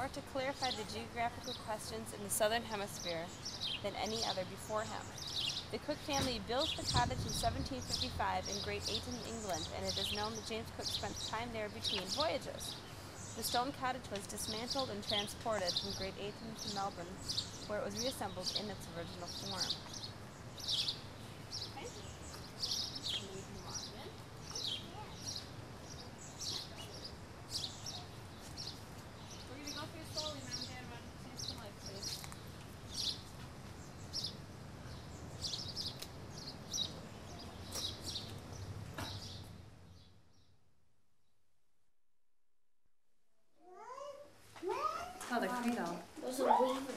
more to clarify the geographical questions in the southern hemisphere than any other before him. The Cook family built the cottage in 1755 in Great Ayton, England, and it is known that James Cook spent time there between voyages. The stone cottage was dismantled and transported from Great Ayton to Melbourne, where it was reassembled in its original form. Okay. Can we move on then? We're going to go through slowly, Mom and Dad. Run to the light, please. Oh, the cradle. There's a weaver.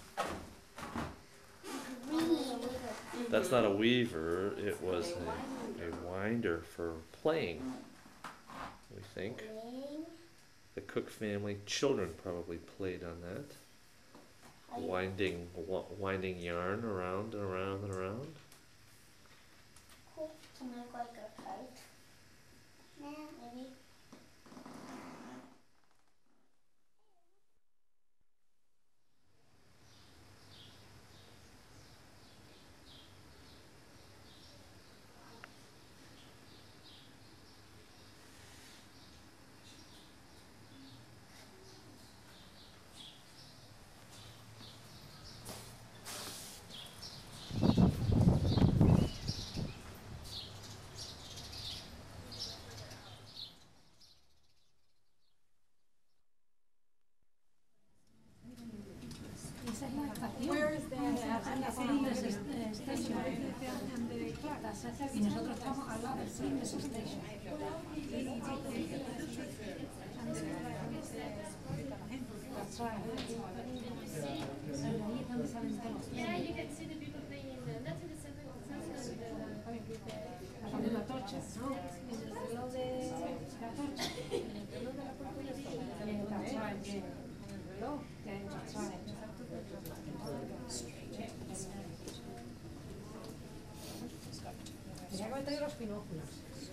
That's not a weaver, it was a winder for playing, we think. The Cook family children probably played on that. Winding yarn around and around and around. Cool to make like a kite. Yeah, maybe. Where is that? Y nosotros estamos al lado del Fitness Station. That's right. Yeah, you can see the people playing in the, not in the center, La torcha, ¿no? En el reloj de la torcha. En el reloj de la portería. That's right, yeah. En el reloj. That's right. Mira cómo tengo los binóculos.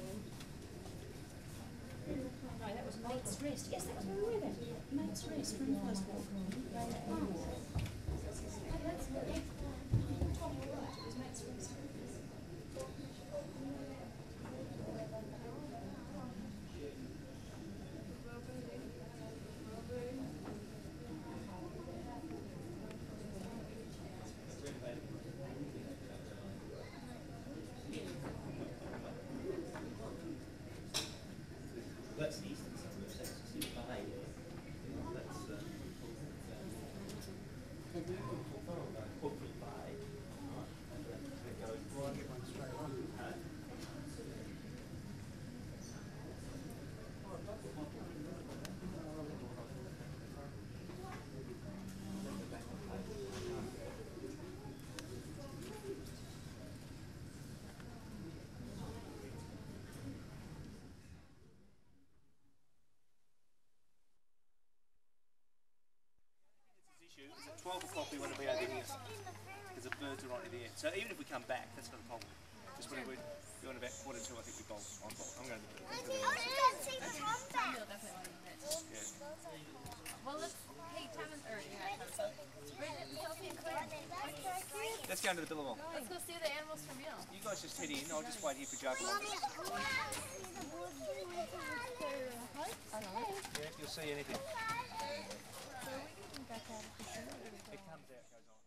Right, that was Mate's Wrist. Yes, that was where we were then. Mate's Wrist from Healesville. Right. Oh. That's it. It was Mate's Wrist. That's the eastern side of Sex and City Ballet. That's Hookwood Bay. And it goes right straight on. It's at 12 o'clock we want to be over here because the birds are right in the air. So even if we come back, that's not a problem. Just when we're doing about 1:45, I think we bolt on bolt. I'm going to do it. Yeah. Well, let's, hey, Thomas, or Bridget, Sophie, and Claire. Let's go into the Billabong. Let's go see the animals for meal. You guys just head in. I'll just wait here for Joe. Yeah, if you'll see anything. It comes out, goes on.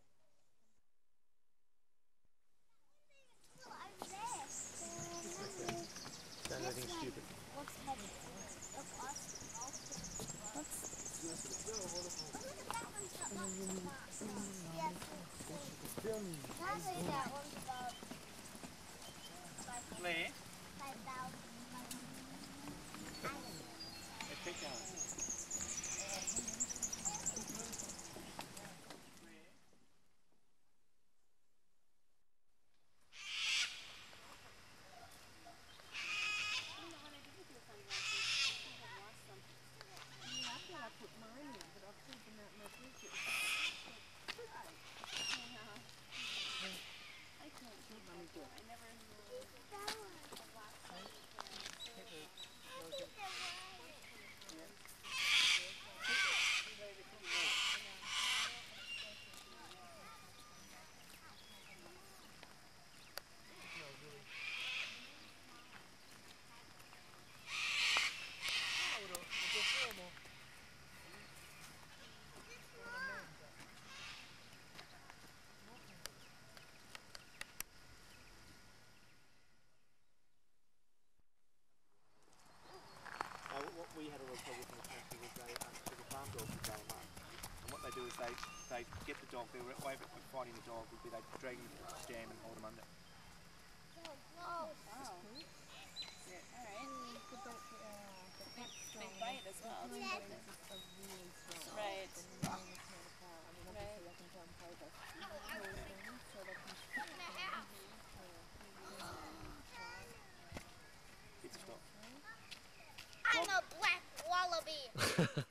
Don't do anything stupid. Claire? Keep going. do is they get the dog. Their way of finding the dog would be they drag him to the dam and hold him under. Wow. Yeah, alright. Big bite as well. Right. It's stop. I'm a black wallaby.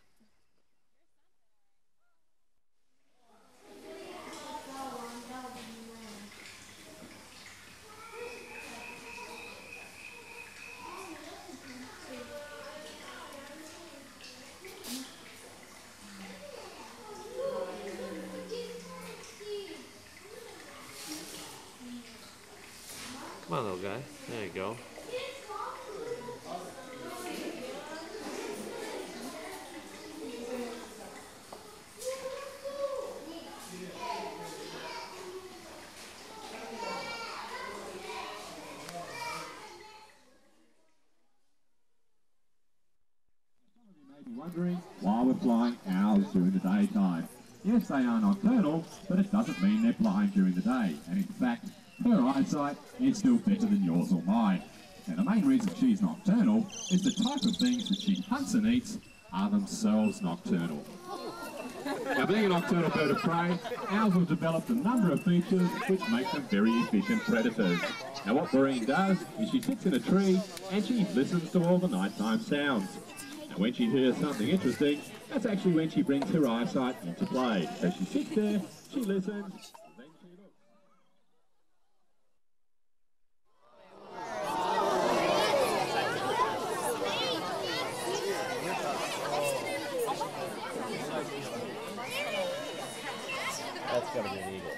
Come on, little guy. There you go. Wondering why we're flying owls during the daytime. Yes, they are nocturnal, but it doesn't mean they're blind during the day. And in fact, her eyesight is still better than yours or mine. And the main reason she's nocturnal is the type of things that she hunts and eats are themselves nocturnal. Now, being a nocturnal bird of prey, owls have developed a number of features which make them very efficient predators. Now, what Maureen does is she sits in a tree and she listens to all the nighttime sounds. And when she hears something interesting, that's actually when she brings her eyesight into play. So she sits there, she listens, then she looks. That's gotta be an eagle.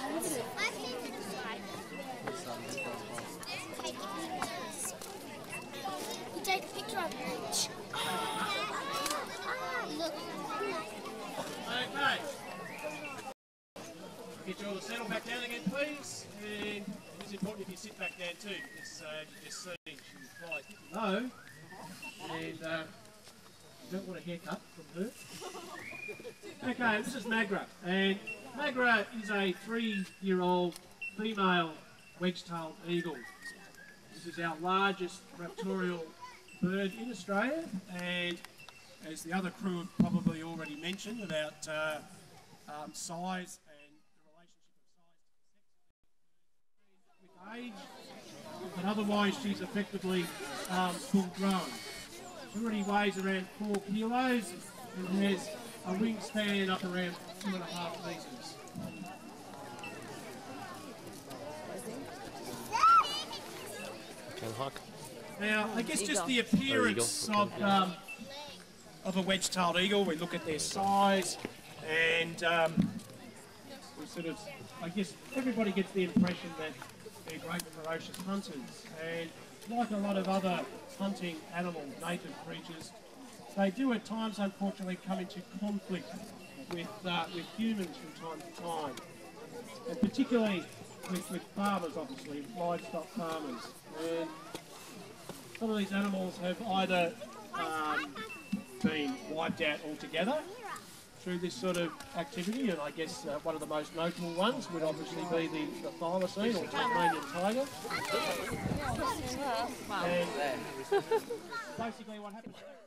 You take a picture of each. Look. Okay. Get you all to settle back down again, please. And it's important if you sit back down too, because you just see she flies low, and you don't want a haircut from her. Okay, this is Magra, and Magra is a 3-year-old female wedge-tailed eagle. This is our largest raptorial bird in Australia, and as the other crew have probably already mentioned about size and the relationship of size to sex with age, but otherwise she's effectively full grown. She already weighs around 4 kilos and has a wingspan up around 2.5 metres. Now, I guess just the appearance of a wedge-tailed eagle, we look at their size, and we sort of, I guess everybody gets the impression that they're great ferocious hunters, and like a lot of other hunting animals, native creatures, they do at times unfortunately come into conflict with humans from time to time, and particularly with farmers, obviously, livestock farmers. And some of these animals have either been wiped out altogether through this sort of activity, and I guess one of the most notable ones would obviously be the thylacine or Tasmanian tiger. And basically what happens